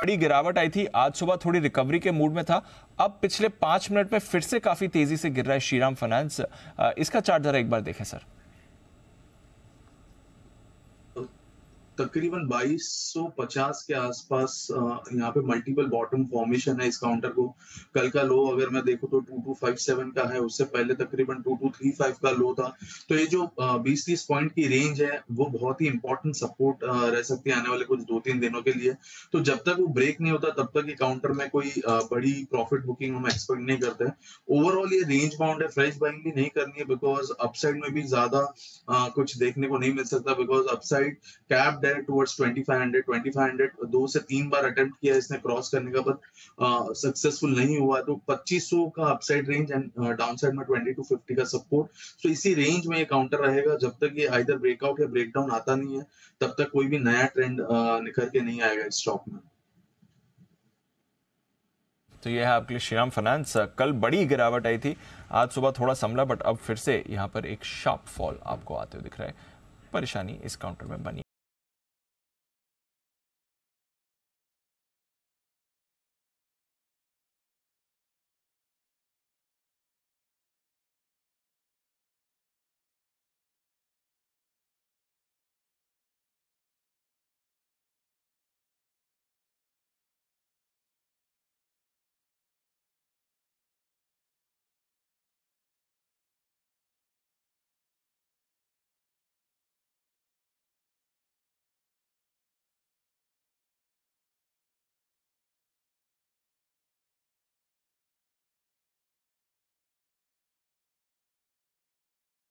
बड़ी गिरावट आई थी, आज सुबह थोड़ी रिकवरी के मूड में था, अब पिछले 5 मिनट में फिर से काफी तेजी से गिर रहा है श्रीराम फाइनेंस। इसका चार्ट जरा एक बार देखें सर। तकरीबन 2250 के आसपास यहाँ पे मल्टीपल बॉटम फॉर्मेशन है इस काउंटर को। कल का लो अगर मैं देखूं तो 2257 का है, उससे पहले तकरीबन 2235 का लो था। तो ये जो 20-30 पॉइंट की रेंज है वो बहुत ही इंपॉर्टेंट सपोर्ट रह सकती है आने वाले कुछ 2-3 दिनों के लिए। तो जब तक वो ब्रेक नहीं होता तब तक ये काउंटर में कोई बड़ी प्रॉफिट बुकिंग हम एक्सपेक्ट नहीं करते हैं। ओवरऑल ये रेंज बाउंड है, फ्रेश बाइंग भी नहीं करनी है बिकॉज अपसाइड में भी ज्यादा कुछ देखने को नहीं मिल सकता बिकॉज अपसाइड कैप्ड है टुवर्ड्स 2500 2 से 3 बार अटेम्प्ट किया इसने क्रॉस करने का, पर सक्सेसफुल नहीं हुआ। तो 2500 का अपसाइड रेंज एंड डाउनसाइड में 20 to 50 का सपोर्ट। तो इसी रेंज में ये काउंटर रहेगा जब तक ये आइदर ब्रेकआउट या ब्रेकडाउन आता नहीं है, तब तक कोई भी नया ट्रेंड निकल के नहीं आएगा इस स्टॉक में। तो यह है आपके लिए श्रीराम फाइनेंस। कल बड़ी गिरावट आई थी, आज सुबह थोड़ा संभला, बट अब फिर से यहाँ पर एक शार्प फॉल आपको आते हुए दिख रहा है। परेशानी इस काउंटर में बनी।